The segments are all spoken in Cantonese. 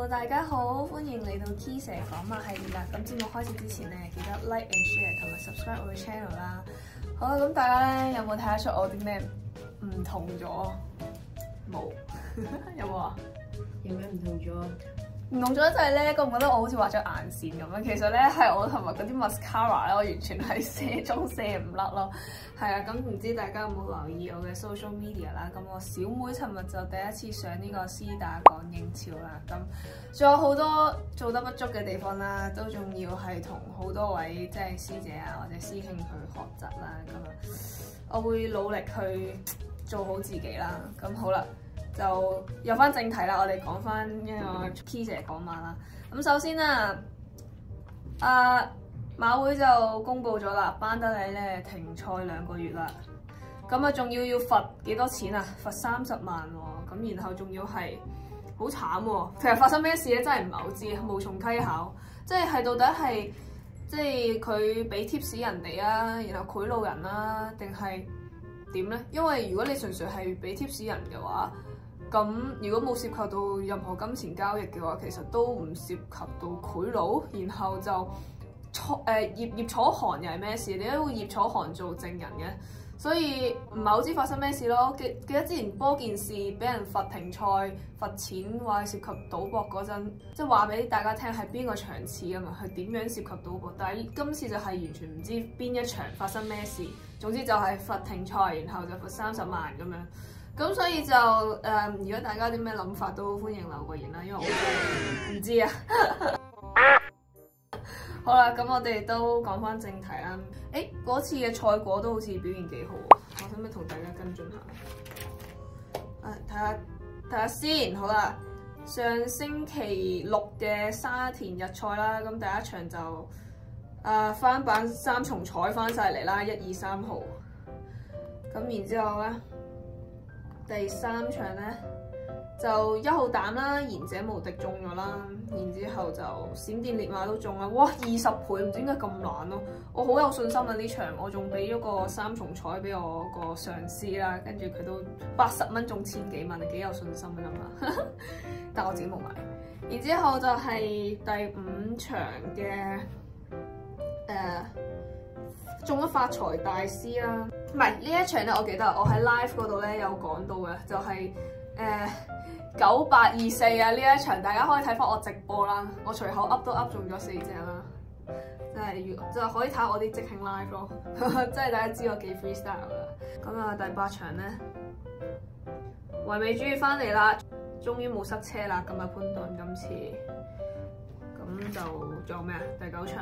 大家好，歡迎嚟到 Key 姐講馬系列啦。咁節目開始之前咧，記得 like and share 同埋 subscribe 我嘅 channel 啦。好啦，咁大家咧有冇睇得出我啲咩唔同咗？冇，有冇啊？ 有咩唔同咗？ 唔同咗就係咧，覺唔覺得我好似畫咗眼線咁樣？其實咧係我同埋嗰啲 mascara 咧，我完全係卸妝卸唔甩咯。係啊，咁唔知大家有冇留意我嘅 social media 啦？咁我小妹尋日就第一次上呢個絲打講英超啦。咁仲有好多做得不足嘅地方啦，都仲要係同好多位即係師姐啊或者師兄去學習啦。咁啊，我會努力去做好自己啦。咁好啦。就入翻正題啦，我哋講翻一個 Key 姐講馬啦。咁首先啦，馬會就公布咗啦，班德里咧停賽2個月啦。咁啊，仲要罰幾多錢啊？罰30萬喎。咁然後仲要係好慘喎。其實發生咩事咧，真係唔係好知，無從稽考。即係到底係即係佢俾 tips 人哋啊，然後賄賂人啦，定係點咧？因為如果你純粹係俾 tips 人嘅話，咁如果冇涉及到任何金錢交易嘅話，其實都唔涉及到賄賂，然後就葉楚韓又係咩事？點解會葉楚韓做證人嘅？所以唔係好知發生咩事咯。記得之前波件事俾人罰停賽、罰錢，話涉及賭博嗰陣，即係話俾大家聽係邊個場次啊嘛，係點樣涉及賭博？但係今次就係完全唔知邊一場發生咩事，總之就係罰停賽，然後就罰30萬咁樣。咁所以就如果大家有啲咩諗法都歡迎留個言啦，因為我真係唔知啊。好啦，咁我哋都講翻正題啦。嗰次嘅賽果都好似表現幾好喎，我使唔使同大家跟進下？睇下先。好啦，上星期六嘅沙田日賽啦，咁第一場就翻版3重彩翻晒嚟啦，1、2、3號。咁然之後咧。第3場咧就1號膽啦，賢者無敵中咗啦，然之後就閃電烈馬都中啦，哇20倍，唔知點解咁難咯，我好有信心啊呢場，我仲俾咗個3重彩俾我個上司啦，跟住佢都80蚊中1000幾萬，幾有信心㗎嘛，但我自己冇買。然之後就係第5場嘅中咗發財大師啦，唔係呢一場咧，我記得我喺 live 嗰度咧有講到嘅，就係9824啊呢一場，大家可以睇翻我直播啦，我隨口噏都噏中咗4隻啦，就可以睇我啲即興 live 咯，即係大家知我幾 freestyle 啦。咁啊第8場咧，唯美主義翻嚟啦，終於冇塞車啦，咁啊潘頓今次，咁就仲有咩啊？第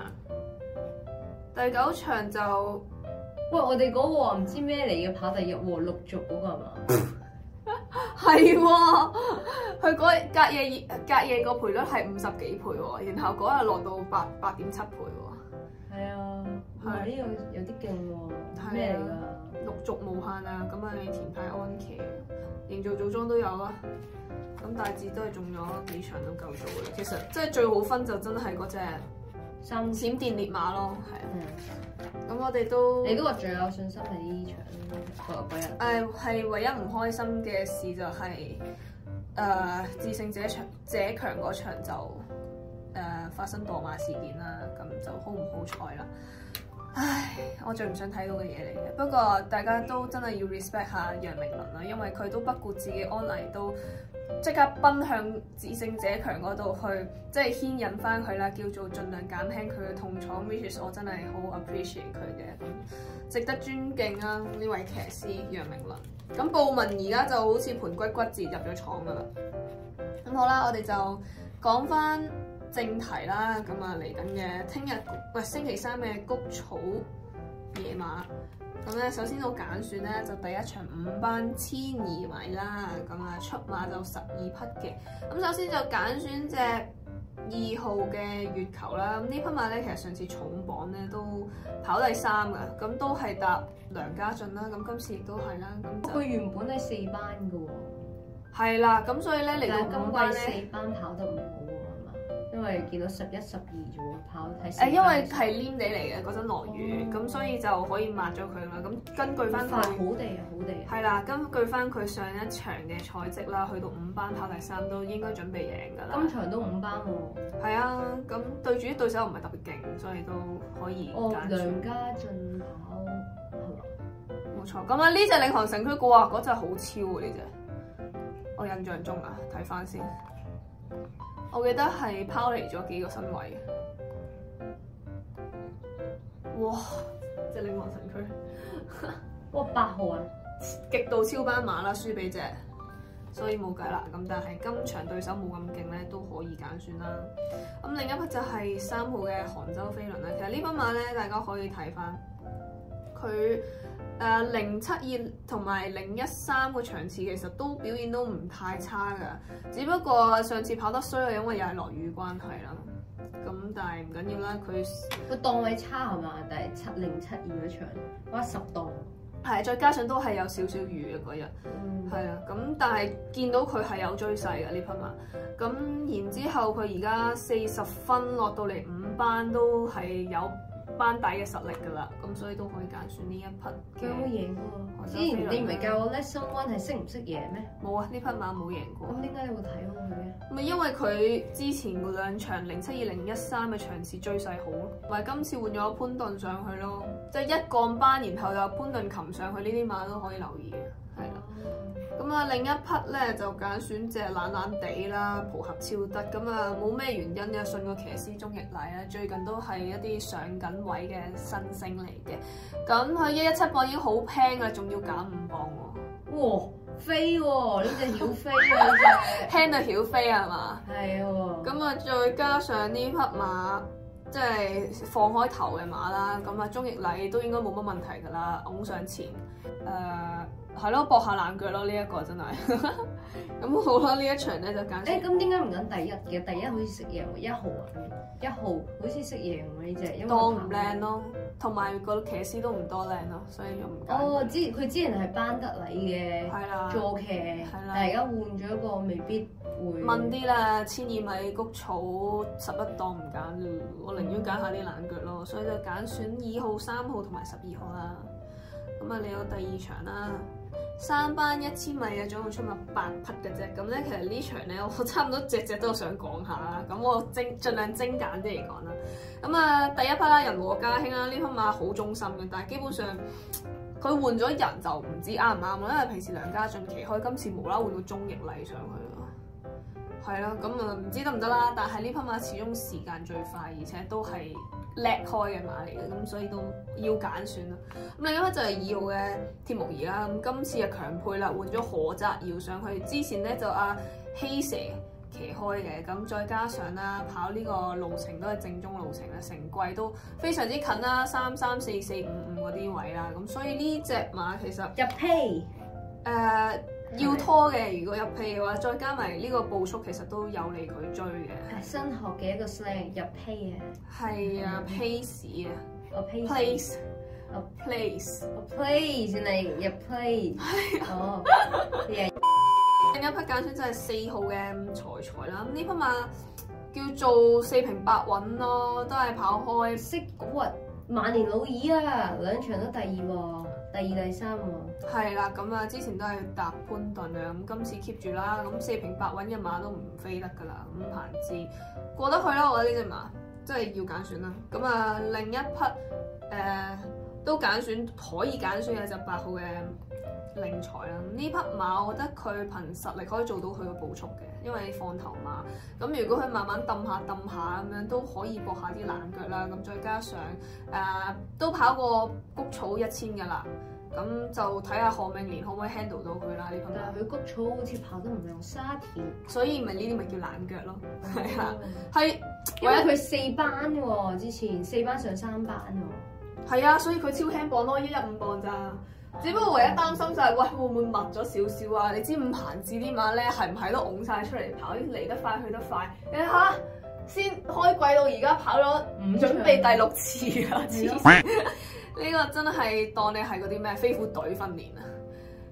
9場就， 喂，我哋嗰個唔知咩嚟嘅跑第1喎，陸續嗰個係嘛？ 係喎，佢隔夜個賠率係50幾倍喎，然後嗰日落到8.7倍喎。 係啊，係呢個有啲勁喎，咩嚟㗎？ 陸續無限啊，咁啊田泰安騎、營造組裝都有啦，咁大致都係中咗幾場都夠做嘅。其實即係最好分就真係嗰隻閃電烈馬咯，係啊。咁我哋都你都話最有信心係呢場嗰日。 係唯一唔開心嘅事就係致勝者強嗰場就發生墮馬事件啦，咁就好唔好彩啦。唉，我最唔想睇到嘅嘢嚟嘅。不過大家都真係要 respect 下楊明綸啦，因為佢都不顧自己安危，都即刻奔向致勝者強嗰度去，即係牽引翻佢啦，叫做盡量減輕佢嘅痛楚。which is 我真係好 appreciate 佢嘅，咁值得尊敬啊呢位騎師楊明綸。咁布文而家就好似盤骨折入咗廠噶啦。咁好啦，我哋就講翻正題啦，咁啊嚟緊嘅聽日星期3嘅谷草野馬，咁咧首先我揀選咧就第1場5班12米啦，咁啊出馬就12匹嘅，咁首先就揀選隻2號嘅月球啦，咁呢匹馬咧其實上次重磅咧都跑第3噶，咁都係搭梁家俊啦，咁今次亦都係啦，咁佢原本係4班嘅喎， 係啦，咁所以咧嚟到今 5班咧 4班跑得唔好喎，係嘛？ 因為見到11、12啫喎，跑睇因為係黏地嚟嘅嗰陣落雨，咁所以就可以抹咗佢啦。咁根據翻佢好地啊，好地啊。 係啦，根據翻佢上一場嘅賽績啦，去到5班跑第3都應該準備贏㗎啦。 今場都5班喎。 係啊，咁對住啲對手又唔係特別勁，所以都可以揀。 梁家俊跑係嘛？ 冇錯，咁啊呢隻領航城區股啊，嗰隻好超啊呢隻，我印象中啊，睇翻先。我記得係拋離咗幾個身位，哇！即係領航城區， 哇8號啊， 極度超班馬啦，輸俾隻，所以冇計啦。咁但係今場對手冇咁勁咧，都可以揀選啦。咁另一匹就係3號嘅杭州飛輪啦。其實呢匹馬咧，大家可以睇翻佢。072同埋013個場次其實都表現都唔太差㗎，只不過上次跑得衰係因為又係落雨關係啦。咁但係唔緊要啦，佢個檔位差係嘛？但係072嗰場，哇10檔。 係，再加上都係有少少雨嘅嗰日，係啊。咁但係見到佢係有追勢嘅呢匹馬。咁然之後佢而家40分落到嚟5班都係有班底嘅實力㗎啦，咁所以都可以揀選呢一匹。 佢有冇贏過？之前你唔係教我 Lesson One 係識唔識贏咩？ 冇啊，呢匹馬冇贏過。 咁點解你會睇好佢嘅？ 咪因為佢之前嗰2場072、013嘅場次追勢好咯，咪今次換咗潘頓上去咯，即係一降班，然後又潘頓擒上去，呢啲馬都可以留意嘅，係啦。咁啊，另一匹咧就揀選隻懶懶地啦，蒲合超得。咁啊，冇咩原因嘅，信個騎師鍾易禮啊，最近都係一啲上緊位嘅新星嚟嘅。咁佢117磅已經好平啦，仲要減5磅喎。 哇，飛喎！呢隻曉飛啊，呢隻輕到曉飛係嘛？ 係喎。 咁啊，再加上呢匹馬，即係放開頭嘅馬啦。咁啊，鍾易禮都應該冇乜問題㗎啦，拱上前。係咯，搏下冷腳咯，呢一個真係。咁好啦，呢一場咧就揀。 咁點解唔揀第1嘅？第1好似識贏喎，1號啊，1號好似識贏喎呢隻，因為當唔靚咯，同埋個騎師都唔多靚咯，所以就唔揀。 佢之前係班德禮嘅坐騎，但係而家換咗一個未必會。問啲啦，1200米谷草11檔唔揀，我寧願揀下啲冷腳咯，所以就揀選2號、3號同埋12號啦。咁啊，你有第2場啦。3班1000米嘅總共出馬8匹嘅啫，咁咧其實呢場咧我差唔多隻都想講下啦，咁我盡量精簡啲嚟講啦。咁啊，第一匹啦，人和家興啦，呢匹馬好忠心嘅，但係基本上佢換咗人就唔知啱唔啱啦，因為平時梁家俊騎開，今次無啦換到鍾易禮上去咯，係啦，咁啊唔知得唔得啦，但係呢匹馬始終時間最快，而且都係叻開嘅馬嚟嘅，咁所以都要揀選啦。咁另一匹就係2號嘅鐵木兒啦，咁今次嘅強配啦，換咗何澤堯上去，之前咧就希蛇騎開嘅，咁再加上啦跑呢個路程都係正宗路程啦，成季都非常之近啦，3、3、4、4、5、5嗰啲位啦，咁所以呢隻馬其實入批要拖嘅，如果入批嘅話，再加埋呢個步速，其實都有利佢追嘅。 新學嘅一個 slang 入批啊， 係啊，pace 啊 ，place，你入 play，哦， 另一匹揀選就係4號嘅財財啦，咁呢匹馬叫做4平8穩咯，都係跑開識骨萬年老二啊，2場都第2喎。第2、第3喎， 係啦，咁啊之前都係搭潘頓啊，咁今次 keep 住啦，咁4平8穩嘅馬都唔飛得㗎啦，咁彭志過得去啦，我覺得呢隻馬真係要揀選啦。咁啊另一匹都揀選可以揀選嘅就8號嘅令財啦。咁呢匹馬我覺得佢憑實力可以做到佢個步速嘅，因為放頭馬。咁如果佢慢慢揼下咁樣都可以搏下啲冷腳啦。咁再加上都跑過谷草1000㗎啦。咁就睇下何明年可唔可以 handle 到佢啦呢匹馬。 但係佢谷草好似跑得唔用沙田， 所以咪呢啲咪叫冷腳咯。係啊，係因為佢4班喎，之前4班上3班喎。 係啊，所以佢超輕磅咯，115磅咋。只不過唯一擔心就係，喂，會唔會密咗少少啊？你知五彭志啲馬咧係唔係都拱晒出嚟跑，嚟得快去得快。你睇下，先開季到而家跑咗準備第6次啦，黐線！呢個真係當你係嗰啲咩飛虎隊訓練啊！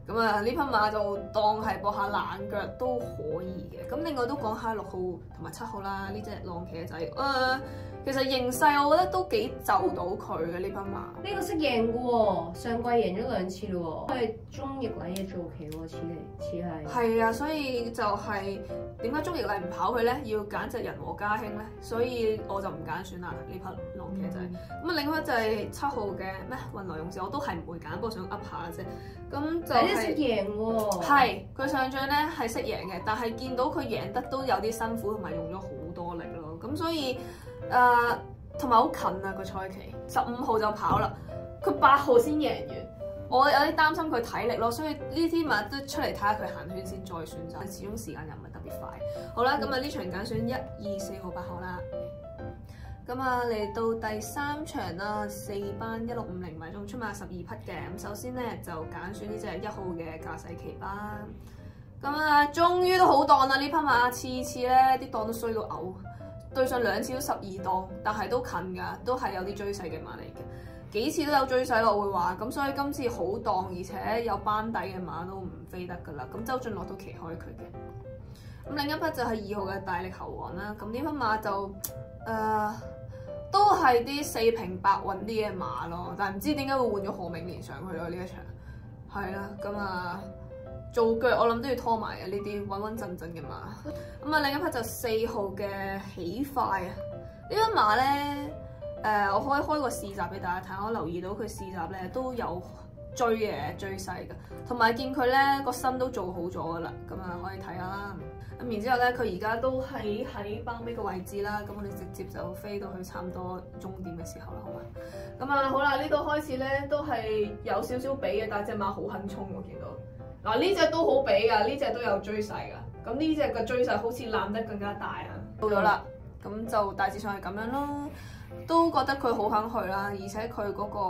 咁啊呢匹馬就當係搏下冷腳都可以嘅。咁另外都講下6號同埋7號啦，呢隻浪騎仔其實形勢我覺得都幾就到佢嘅呢匹馬。 呢個識贏嘅喎，上季贏咗2次咯喎，係鍾易禮嘅坐騎喎，似係。係啊，所以就係點解鍾易禮唔跑佢咧？要揀隻人和家興咧，所以我就唔揀選啦呢匹浪騎仔。咁啊另外就係7號嘅咩運來勇士，我都係唔會揀，不過想噏下啫。咁就係識贏喎。 係佢上仗咧係識贏嘅，但係見到佢贏得都有啲辛苦，同埋用咗好多力咯。咁所以同埋好近啊個賽期，15號就跑啦，佢8號先贏完。我有啲擔心佢體力咯，所以呢啲馬都出嚟睇下佢行圈先再選擇。始終時間又唔係特別快。好啦，咁啊呢場揀選1、2、4號、8號啦。咁啊嚟到第3場啦，4班1650米仲出馬12匹嘅。咁首先咧就揀選呢隻1號嘅駕駛奇班。咁啊終於都好檔啦，呢匹馬次次咧啲檔都衰到嘔。對上2次都12檔，但係都近㗎，都係有啲追勢嘅馬嚟嘅，幾次都有追勢咯，我會話。咁所以今次好檔，而且有班底嘅馬都唔飛得㗎啦。咁周俊樂都騎開佢嘅。咁另一匹就係2號嘅大力猴王啦。咁呢匹馬就都係啲4平8穩啲嘅馬咯，但係唔知點解會換咗何明年上去咯呢一場。係啦，咁啊。做腳我諗都要拖埋嘅呢啲穩穩陣陣嘅馬。咁啊另一匹就4號嘅喜快啊！呢匹馬咧我可以開個試集俾大家睇，我留意到佢試集咧都有追勢嘅，同埋見佢咧個身都做好咗噶啦，咁啊可以睇下啦。咁然之後咧佢而家都喺包尾個位置啦，咁我哋直接就飛到去差唔多終點嘅時候啦，好嘛？咁啊好啦，呢度開始咧都係有少少比嘅，但係隻馬好肯衝我見到。嗱呢隻都好比㗎，呢隻都有追勢㗎。咁呢隻嘅追勢好似攬得更加大啊！到咗啦，咁就大致上係咁樣咯。都覺得佢好肯去啦，而且佢嗰個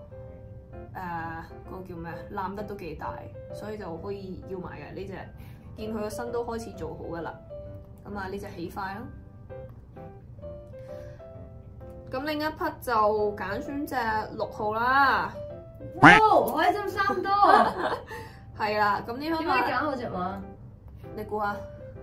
嗰個叫咩攬得都幾大，所以就可以要埋嘅呢隻。見佢個身都開始做好㗎啦。咁啊呢隻起快咯。咁另一匹就揀選隻6號啦。 哇！開心3多。 係啦，咁呢匹馬點解揀我隻馬？ 你估下？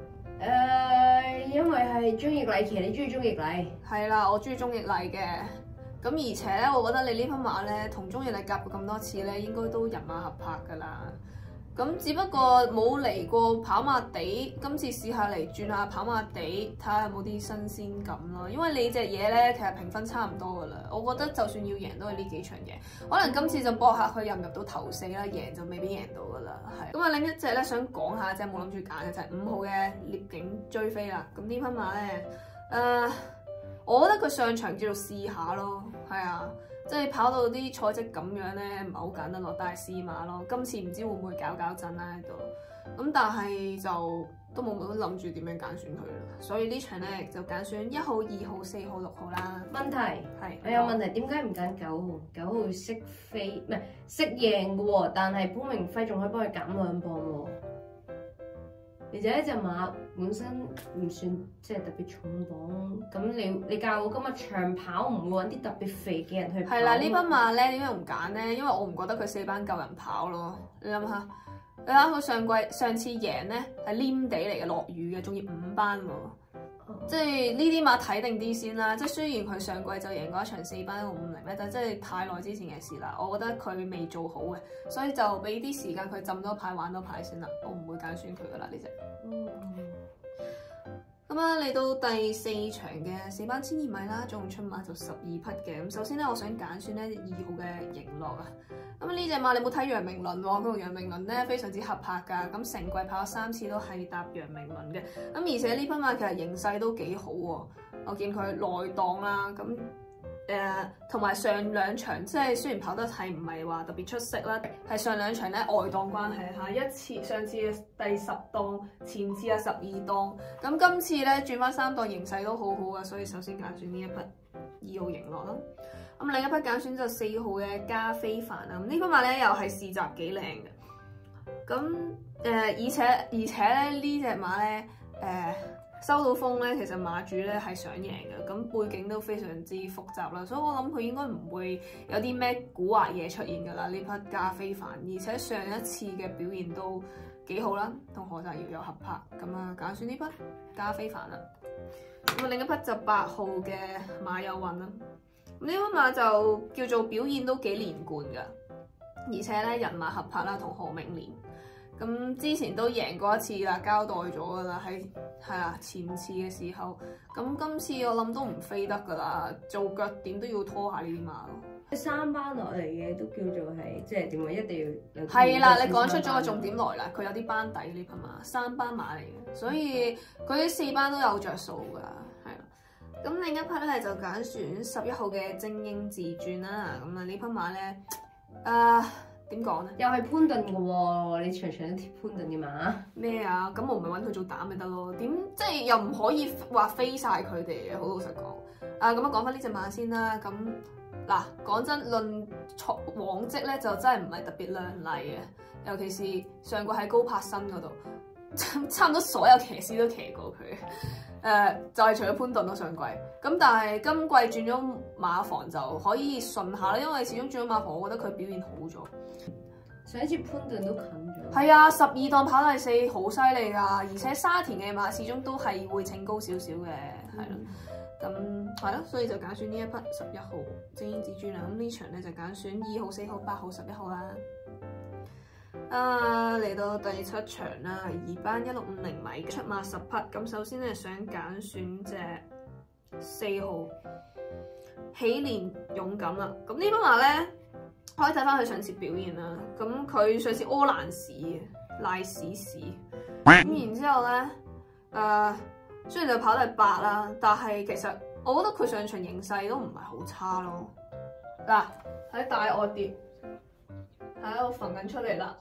因為係鍾易禮騎，你中意鍾易禮？ 係啦，我中意鍾易禮嘅。咁而且咧，我覺得你呢匹馬咧，同鍾易禮夾過咁多次咧，應該都人馬合拍㗎啦。咁只不過冇嚟過跑馬地，今次試下嚟轉下跑馬地，睇下有冇啲新鮮感咯。因為你隻嘢咧，其實評分差唔多噶啦。我覺得就算要贏都係呢幾場贏，可能今次就搏下佢入唔入到頭4啦，贏就未必贏到噶啦。係咁啊，另一隻咧想講下即係冇諗住揀嘅就係5號嘅獵景追飛啦。咁呢匹馬咧，我覺得佢上場叫做試下咯，係啊。即係跑到啲賽績咁樣咧，唔係好揀得落，但係試馬咯。今次唔知會唔會搞震啦喺度，咁但係就都冇乜諗住點樣揀選佢啦。所以呢場咧就揀選1號、2號、4號、6號啦。 問題係我有問題，點解唔揀9號？9號識飛，唔係識贏嘅喎，但係潘明輝仲可以幫佢減2磅喎。而且呢隻馬本身唔算即係特別重磅，咁你教我今日長跑唔會揾啲特別肥嘅人去跑。係啦，呢匹馬咧點解唔揀咧？因為我唔覺得佢4班夠人跑咯。你諗下，你睇佢上次贏咧係黏地嚟嘅，落雨嘅，仲要5班喎。即係呢啲馬睇定啲先啦。即係雖然佢上季就贏過一場4班150咧，但係真係太耐之前嘅事啦。我覺得佢未做好嘅，所以就俾啲時間佢浸多排玩多排先啦。我唔會揀選佢噶啦呢隻。咁啊，嚟到第4場嘅4班1200米啦，總共出馬就12匹嘅。咁首先咧，我想揀選咧2號嘅迎樂啊。咁呢隻馬你冇睇楊明倫喎，佢同楊明倫咧非常之合拍㗎。咁成季跑咗3次都係搭楊明倫嘅。咁而且呢匹馬其實形勢都幾好喎。我見佢內檔啦，咁同埋上2場即係雖然跑得係唔係話特別出色啦，係上2場咧外檔關係嚇，一次上次嘅第10檔，前次啊12檔，咁今次咧轉翻3檔形勢都好好啊，所以首先揀選呢一匹2號迎樂啦。咁另一匹揀選就4號嘅加菲凡啊，咁呢匹馬咧又係試集幾靚嘅，咁而且咧呢隻馬咧收到風咧，其實馬主咧係想贏嘅，咁背景都非常之複雜啦，所以我諗佢應該唔會有啲咩蠱惑嘢出現㗎啦。呢匹加菲凡，而且上一次嘅表現都幾好啦，同何澤堯有合拍，咁啊揀選呢匹加菲凡啦。咁啊另一匹就8號嘅馬有運啦。咁呢匹馬就叫做表現都幾連貫㗎，而且咧人馬合拍啦，同何明年。咁之前都贏過一次啦，交代咗㗎啦，係啊前次嘅時候。咁今次我諗都唔飛得㗎啦，做腳點都要拖下呢啲馬咯。 三班落嚟嘅都叫做係即係點講，一定要有。 係啦，你講出咗個重點來啦，佢有啲班底呢匹馬，3班馬嚟嘅，所以佢啲4班都有着數㗎，係啦。咁另一匹咧就揀選11號嘅精英自傳啦。咁啊呢匹馬咧，點講咧？ 又係潘頓嘅喎，你場場都貼潘頓嘅馬咩啊？咁我唔係揾佢做膽咪得咯？點即係又唔可以話飛晒佢哋嘅？好老實講。咁啊講翻呢隻馬先啦。咁嗱講真，論往績咧就真係唔係特別亮麗嘅，尤其是上季喺高柏新嗰度，差唔多所有騎師都騎過佢。就係除咗潘頓咯上季，咁但係今季轉咗馬房就可以順下啦，因為始終轉咗馬房，我覺得佢表現好咗。 上一次潘頓都近咗。 係啊，12檔跑第4，好犀利㗎！而且沙田嘅馬始終都係會稱高少少嘅，係啦。咁係咯，所以就揀選呢一匹11號精英至尊啦。咁呢場咧就揀選2號、4號、8號、11號啦。嚟到第7場啦，2班1650米出馬10匹。咁首先咧想揀選隻4號喜連勇敢啦。咁呢匹馬咧可以睇翻佢上次表現啦。咁佢上次柯蘭士嘅賴屎屎，咁然之後咧雖然就跑第8啦，但係其實我覺得佢上場形勢都唔係好差咯。嗱喺大外碟喺度揈緊出嚟啦。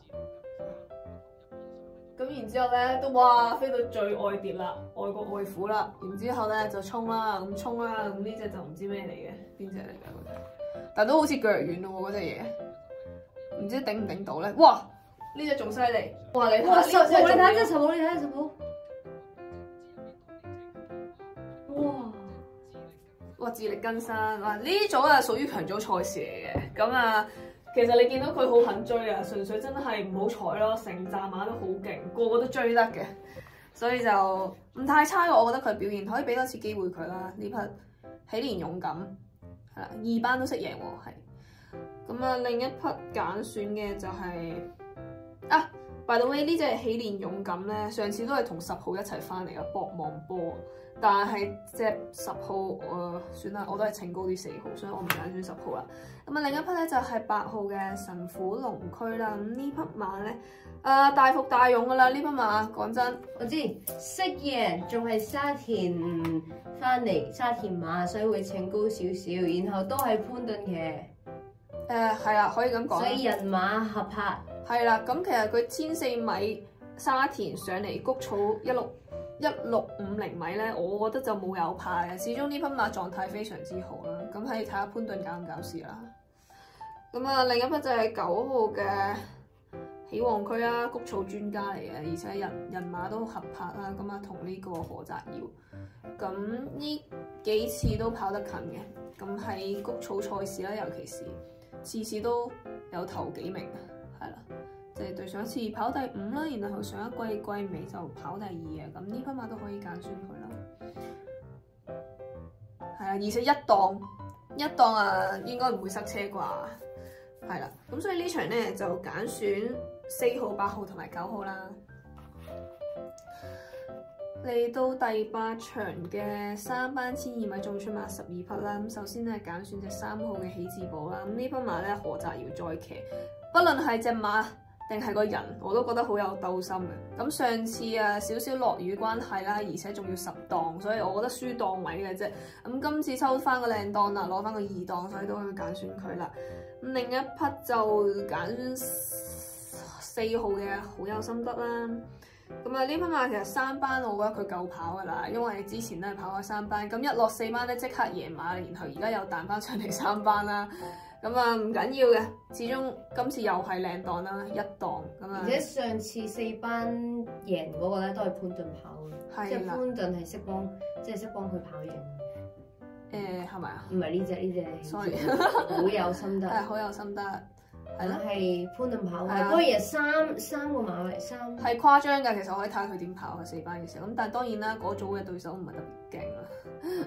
咁然之後咧都哇飛到最外碟啦，外國外虎啦，然之後咧就衝啦，咁衝啦，咁呢隻就唔知咩嚟嘅，邊隻嚟㗎嗰隻？但都好似腳軟咯喎嗰隻嘢，唔知頂唔頂到咧？哇！呢隻仲犀利，哇！你睇下， 你睇隻十號，你睇隻十號，哇！ 哇！自力更生，哇！呢組啊屬於強組賽事嚟嘅，咁啊。其實你見到佢好肯追啊，純粹真係唔好彩咯，成紮馬都好勁，個個都追得嘅，所以就唔太差嘅。我覺得佢表現可以俾多次機會佢啦。呢匹喜連勇敢係啦，2班都識贏喎，係。咁啊，另一匹揀選嘅就係by the way 呢隻喜連勇敢咧，上次都係同10號一齊翻嚟嘅博望波，但係隻10號算啦，我都係稱高啲4號，所以我唔揀選10號啦。咁啊，另一匹咧就係8號嘅神虎龍區啦。咁呢匹馬咧大幅大勇噶啦，呢匹馬講真， 我知識贏，仲係沙田翻嚟沙田馬，所以會稱高少少，然後都係潘頓騎。 係啦，可以咁講。 所以人馬合拍。 係啦，咁其實佢1400米沙田上嚟谷草1650米咧，我覺得就冇有怕嘅。始終呢匹馬狀態非常之好啦。咁係睇下潘頓搞唔搞事啦。咁啊，另一匹就係9號嘅喜旺區啦，谷草專家嚟嘅，而且人馬都合拍啦。咁啊，同呢個何澤堯，咁呢幾次都跑得近嘅。咁喺谷草賽事啦，尤其是次次都有頭幾名。係啦，即係對上一次跑第5啦，然後上一季季尾就跑第2嘅，咁呢匹馬都可以揀選佢啦。係啊，而且一檔啊，應該唔會塞車啩。係啦，咁所以呢場咧就揀選4號、8號同埋9號啦。嚟到第8場嘅3班1200米中出馬12匹啦。咁首先咧揀選隻3號嘅喜字寶啦。咁呢匹馬咧何澤堯再騎。不論係隻馬定係個人，我都覺得好有鬥心嘅。咁上次少少落雨關係啦，而且仲要10檔，所以我覺得輸檔位嘅啫。咁今次抽翻個靚檔啦，攞翻個2檔，所以都可以揀選佢啦。咁另一匹就揀4號嘅好有心得啦。咁啊呢匹馬其實3班我覺得佢夠跑噶啦，因為之前都係跑開3班，咁一落4班咧即刻贏馬，然後而家又彈翻上嚟3班啦。 咁啊唔緊要嘅，始終今次又係靚檔啦，一檔咁啊。 而且上次4班贏嗰個咧都係潘頓跑嘅，即係潘頓係識幫佢跑贏。 係咪啊？ 唔係呢隻 sorry 好有心得。 係好有心得，係咯。 係潘頓跑嘅， 係啊嗰日三個馬位三。 係誇張㗎，其實我可以睇下佢點跑啊4班嘅時候。咁但係當然啦，嗰組嘅對手唔係特別勁啦。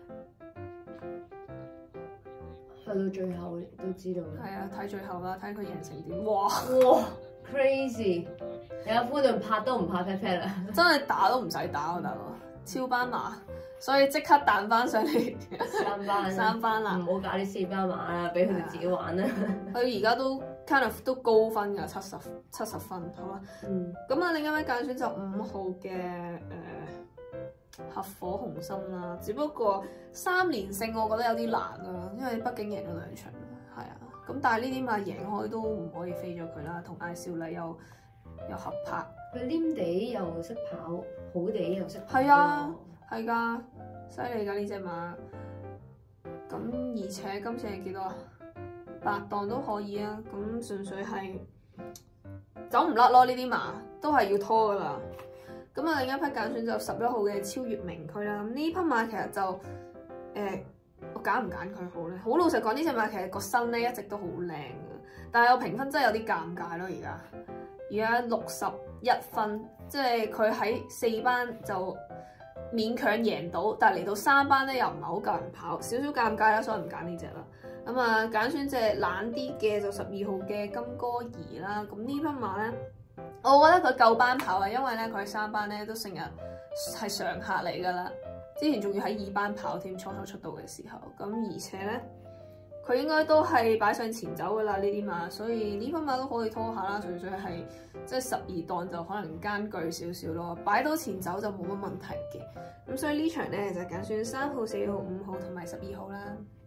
去到最後都知道啦。 係啊，睇最後啦，睇佢贏成點。哇 crazy！有潘頓拍都唔怕 pat pat 啦， 真係打都唔使打啊，大佬，超班馬，所以即刻彈翻上嚟三班啦， 唔好搞啲4班馬啦，俾佢哋自己玩啦。 佢而家都 kind of 都高分㗎，70分，好啦。咁啊，另一位間選就5號嘅合夥紅心啦，只不過3連勝我覺得有啲難啊，因為畢竟贏咗2場，係啊。咁但係呢啲馬贏開都唔可以飛咗佢啦，同艾少麗又合拍。 佢黏地又識跑，好地又識跑。 係啊，係㗎，犀利㗎呢隻馬。咁而且今次係幾多啊？8檔都可以啊，咁純粹係走唔甩咯，呢啲馬都係要拖㗎啦。咁啊，另一匹揀選就11號嘅超越名區啦。咁呢匹馬其實就我揀唔揀佢好咧？好老實講，呢隻馬其實個身咧一直都好靚嘅，但係我評分真係有啲尷尬咯。而家61分，即係佢喺4班就勉強贏到，但係嚟到3班咧又唔係好夠人跑，少少尷尬啦，所以唔揀呢隻啦。咁啊，揀選隻懶啲嘅就12號嘅金歌兒啦。咁呢匹馬咧，我覺得佢夠班跑啊，因為咧佢喺3班咧都成日係常客嚟㗎啦。之前仲要喺2班跑添，初出道嘅時候。咁而且咧，佢應該都係擺上前走㗎啦呢啲馬，所以呢匹馬都可以拖下啦。純粹係即係12檔就可能艱巨少少咯，擺到前走就冇乜問題嘅。咁所以呢場咧就揀選3號、4號、5號同埋12號啦。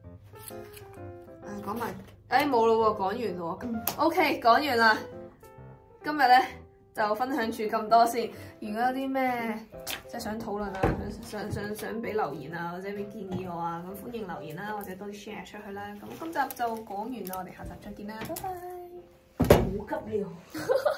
講埋，冇咯喎，講完咯喎。OK，講完啦。今日咧就分享住咁多先。如果有啲咩即係想討論啊，想俾留言啊，或者俾建議我啊，咁歡迎留言啦，或者多啲 share 出去啦。咁今集就講完啦，我哋下集再見啦，拜拜。 好急尿。